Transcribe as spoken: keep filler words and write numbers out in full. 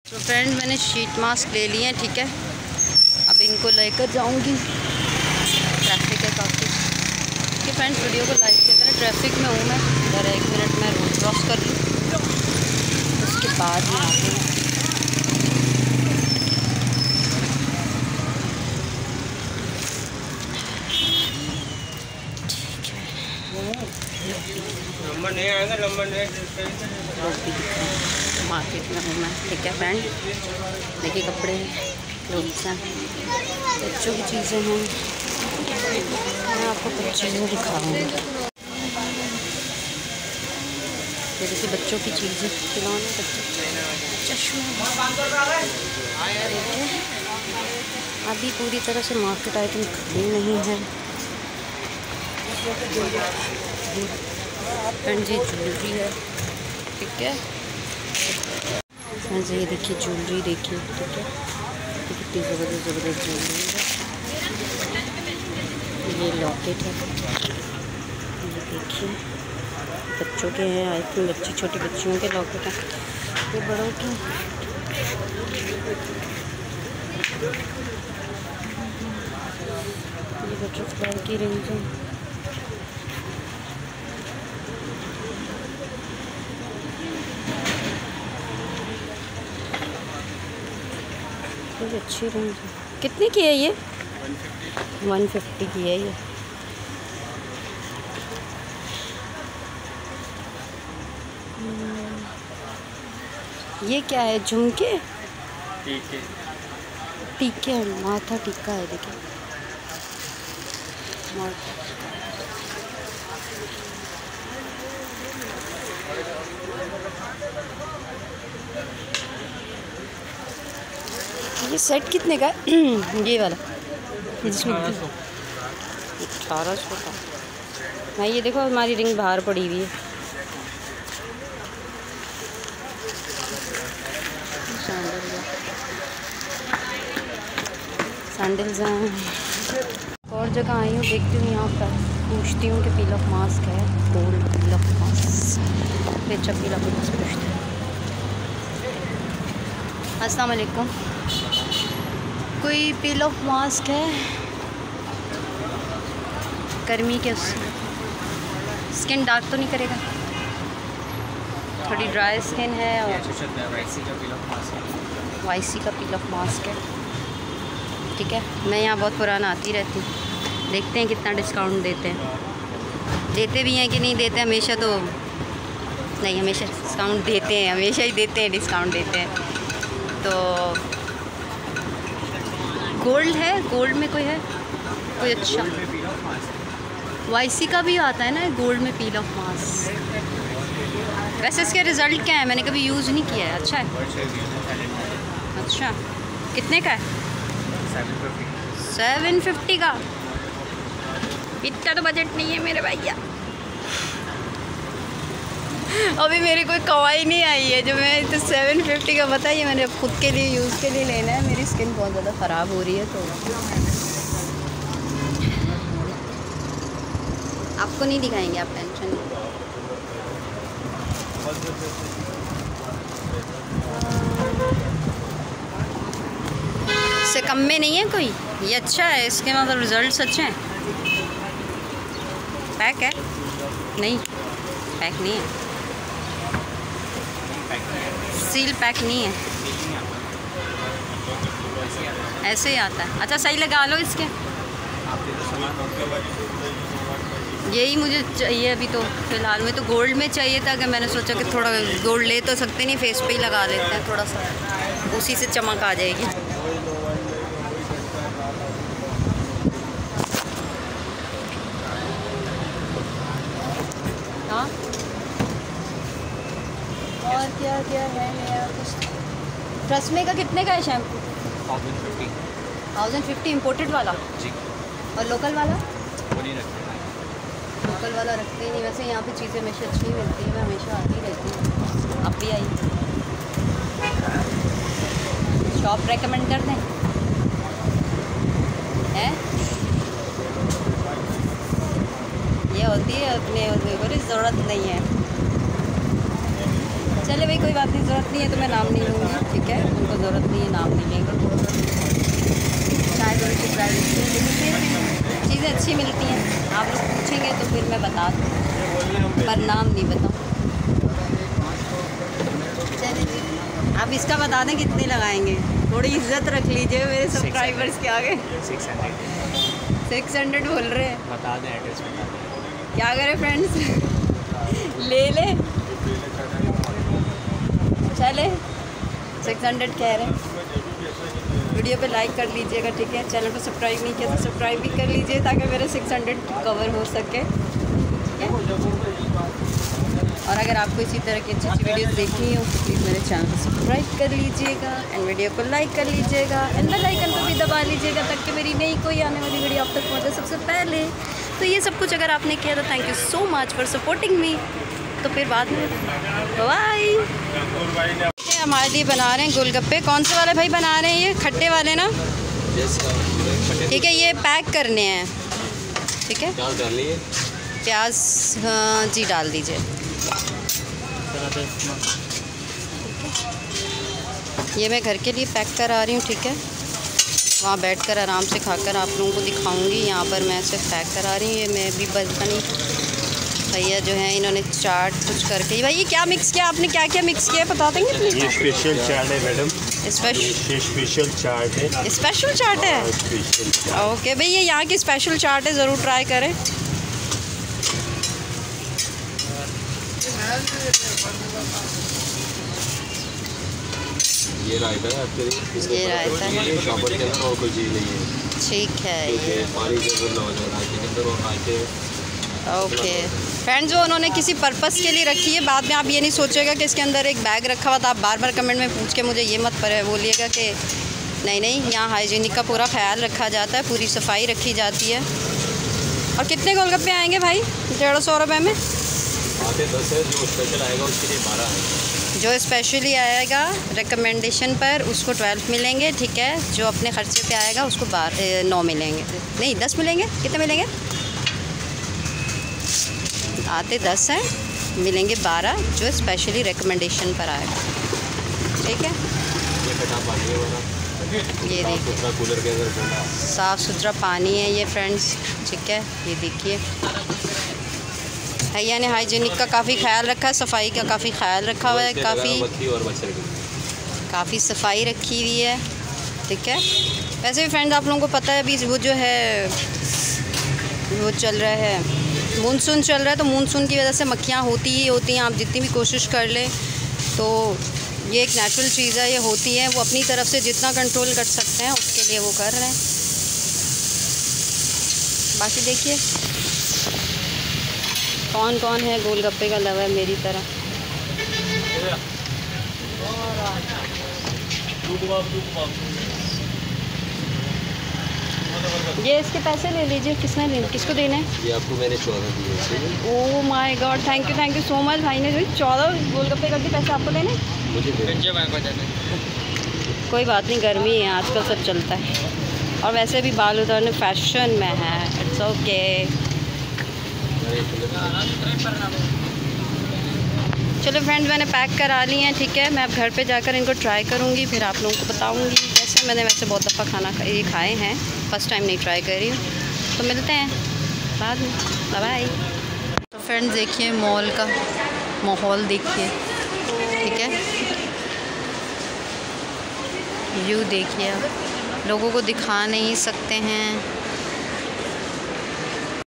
तो फ्रेंड मैंने sheet mask ले लिए हैं, ठीक है। अब इनको लेकर जाऊंगी। ट्रैफिक है काफ़ी, कि फ्रेंड्स वीडियो को लाइक किया करें। ट्रैफिक में हूँ मैं, ज़रा एक मिनट में रोड क्रॉस कर लूँ, उसके बाद में आती हूँ। नंबर नहीं आएगा, नंबर नहीं मार्केट में हूँ मैं, ठीक है फ्रेंड। देखिए कपड़े क्लोथ्स हैं, बच्चों की चीज़ें हैं। मैं आपको कुछ चीज़ें दिखाऊंगी। ये देखिए बच्चों की चीज़ें, खिलौने, बच्चे, चश्मे। अभी पूरी तरह से मार्केट आइटम खरीद नहीं है फ्रेंड जी। ज्वेलरी है, ठीक है फ्रेंड्स। ये देखिए ज्वेलरी, देखिए ठीक है, कितनी ज़बरदस्त ज़बरदस्त ज्वेलरी है। ये लॉकेट है, ये देखिए बच्चों के हैं, आई थिंक बच्ची छोटी बच्चियों के लॉकेट हैं। ये बड़ों के, ये बटरफ्लाई की रेंज है। ये अच्छी रेंज है। कितने की है ये? वन फिफ्टी की है ये। ये क्या है? झुमके, टीके, टीके हैं, माथा टीका है। देखिए ये सेट कितने का है? ये वाला जिसमें अठारह सौ का। मैं ये देखो हमारी रिंग बाहर पड़ी हुई है। सैंडल्स हैं। और जगह आई हूँ, देखती हूँ यहाँ पर, पूछती हूँ कि पील ऑफ मास्क है, गोल्ड पील ऑफ मास्क, बेचा पील ऑफ मास्क पूछते हैं। अस्सलाम वालेकुम, कोई पील ऑफ मास्क है गर्मी के? उससे स्किन डार्क तो नहीं करेगा? थोड़ी ड्राई स्किन है और वाईसी का पील ऑफ मास्क है, ठीक है। मैं यहाँ बहुत पुराना आती रहती हूँ, देखते हैं कितना डिस्काउंट देते हैं। देते भी हैं कि नहीं देते, हमेशा तो नहीं, हमेशा डिस्काउंट देते हैं, हमेशा ही देते हैं, डिस्काउंट देते हैं। तो गोल्ड है, गोल्ड में कोई है कोई अच्छा? वाईसी का भी आता है ना गोल्ड में पील ऑफ मास्क। वैसे इसके रिज़ल्ट क्या है? मैंने कभी यूज़ नहीं किया है। अच्छा है? अच्छा, कितने का है? सेवन फिफ्टी का? इतना तो बजट नहीं है मेरे भैया। अभी मेरी कोई कमाई नहीं आई है जो मैं तो सेवन फिफ्टी का, बताइए। मैंने खुद के लिए यूज़ के लिए लेना है। मेरी स्किन बहुत ज़्यादा ख़राब हो रही है, तो आपको नहीं दिखाएंगे, आप टेंशन नहीं। इससे कम में नहीं है कोई? ये अच्छा है, इसके मतलब रिज़ल्ट्स अच्छे हैं। पैक है? नहीं, पैक नहीं है, सील पैक नहीं है, ऐसे ही आता है। अच्छा सही लगा लो इसके। यही मुझे चाहिए अभी तो फ़िलहाल में। तो गोल्ड में चाहिए था कि मैंने सोचा कि थोड़ा गोल्ड ले तो सकते नहीं, फेस पे ही लगा लेते हैं, थोड़ा सा उसी से चमक आ जाएगी। हाँ, और क्या क्या है नया कुछ? ट्रस्मे का कितने का है shampoo? Thousand fifty. Thousand fifty imported वाला जी। और लोकल वाला? वो नहीं रखते, लोकल वाला रखते ही नहीं। वैसे यहाँ पे चीज़ें हमेशा अच्छी मिलती हैं, मैं हमेशा आती रहती हूँ। आप भी आई, शॉप रेकमेंड कर दें हैं? ये होती है अपने कोई ज़रूरत नहीं है। चले भाई कोई बात नहीं, ज़रूरत नहीं है तो मैं नाम नहीं लूँगी, ठीक है। लिए नाम नहीं लेंगे, शायद उनकी प्राइवेसी है, लेकिन फिर भी चीज़ें अच्छी मिलती हैं। आप लोग पूछेंगे तो फिर मैं बता दूँ, पर नाम नहीं बताऊँ। चलिए जी, आप इसका बता दें कितने लगाएंगे, थोड़ी इज्जत रख लीजिए मेरे सब्सक्राइबर्स के आगे। सिक्स हंड्रेड सिक्स हंड्रेड बोल रहे हैं, बता दें, एड्रेस बता दें। क्या करें फ्रेंड्स, ले ले चले, सिक्स हंड्रेड कह रहे हैं। वीडियो पे लाइक कर लीजिएगा, ठीक है। चैनल को सब्सक्राइब नहीं किया तो सब्सक्राइब भी कर लीजिए ताकि मेरे सिक्स हंड्रेड कवर हो सके, ठीक है। और अगर आपको इसी तरह की अच्छी अच्छी वीडियोस देखनी हो तो प्लीज़ मेरे चैनल को सब्सक्राइब कर लीजिएगा एंड वीडियो को लाइक कर लीजिएगा एंड बेल आइकन को भी दबा लीजिएगा ताकि मेरी नई कोई आने वाली वीडियो आप तक पहुँचे सबसे पहले। तो ये सब कुछ अगर आपने किया तो thank you so much for supporting me. तो फिर बाद में बाय। हमारे लिए बना रहे हैं गोलगप्पे। कौन से वाले भाई बना रहे हैं? ये खट्टे वाले ना, ठीक है। ये पैक करने हैं, ठीक है। प्याज हाँ जी डाल दीजिए। ये मैं घर के लिए पैक करा रही हूँ, ठीक है। वहाँ बैठकर आराम से खाकर आप लोगों को दिखाऊंगी। यहाँ पर मैं सिर्फ पैक करा रही हूँ। ये मैं भी बनी भैया जो है इन्होंने चाट कुछ करके। भाई ये क्या मिक्स किया आपने, क्या क्या मिक्स किया बता देंगे प्लीज़? ये स्पेशल चाट है मैडम, स्पेशल स्पेशल चाट है। स्पेशल चाट है, स्पेशल चाट। ओके भाई, ये यहाँ की स्पेशल चाट है, ज़रूर ट्राई करें। ये रायता है आपके लिए, ये रायता है, शॉपर के अंदर और कोई चीज़ नहीं है, ठीक है। ये पानी के अंदर ना हो जाए, रायते के अंदर और रायते। ओके फ्रेंड्स, वो उन्होंने किसी पर्पस के लिए रखी है। बाद में आप ये नहीं सोचेगा कि इसके अंदर एक बैग रखा हुआ था। आप बार बार कमेंट में पूछ के मुझे ये मत पर बोलिएगा कि नहीं नहीं, यहाँ हाइजीनिक का पूरा ख्याल रखा जाता है, पूरी सफाई रखी जाती है। और कितने गोलगप्पे आएंगे भाई? डेढ़ सौ रुपये में आते दस है, जो स्पेशल आएगा उसके लिए बारह है। जो स्पेशली आएगा रिकमेंडेशन पर उसको ट्वेल्व मिलेंगे, ठीक है। जो अपने ख़र्चे पे आएगा उसको बार नौ मिलेंगे, नहीं दस मिलेंगे। कितने मिलेंगे? आते दस हैं, मिलेंगे बारह जो स्पेशली रिकमेंडेशन पर आएगा, ठीक है। ये देखिए कूलर के अंदर साफ़ सुथरा पानी है ये फ्रेंड्स, ठीक है। ये देखिए भैया ने हाइजीनिक का काफ़ी ख्याल रखा है, सफाई का काफ़ी ख्याल रखा हुआ है, काफ़ी काफ़ी सफाई रखी हुई है, ठीक है। वैसे भी फ्रेंड्स आप लोगों को पता है अभी वो जो है वो चल रहा है, मानसून चल रहा है, तो मानसून की वजह से मक्खियाँ होती ही होती हैं। आप जितनी भी कोशिश कर लें तो ये एक नेचुरल चीज़ है, ये होती है। वो अपनी तरफ से जितना कंट्रोल कर सकते हैं उसके लिए वो कर रहे हैं। बाकी देखिए कौन कौन है गोलगप्पे का लवर मेरी तरह। ये इसके पैसे ले लीजिए। किसने लेने, किसको देने हैं? ये आपको मैंने चौदह दिए। Oh my god, thank you thank you so much. भाई ने जो चौदह गोलगप्पे करके पैसे आपको देने? मुझे कोई बात नहीं, गर्मी है आजकल, सब चलता है। और वैसे भी बाल उतारने फैशन में है, इट्स ओके। चलो फ्रेंड्स, मैंने पैक करा ली हैं, ठीक है। मैं अब घर पे जाकर इनको ट्राई करूँगी, फिर आप लोगों को बताऊँगी कैसे। मैंने वैसे बहुत दफ़ा खाना ये खाए हैं, फर्स्ट टाइम नहीं ट्राई कर रही हूँ। तो मिलते हैं बाद में, बाय बाय। तो फ्रेंड्स देखिए मॉल का माहौल देखिए, ठीक है। व्यू देखिए, आप लोगों को दिखा नहीं सकते हैं।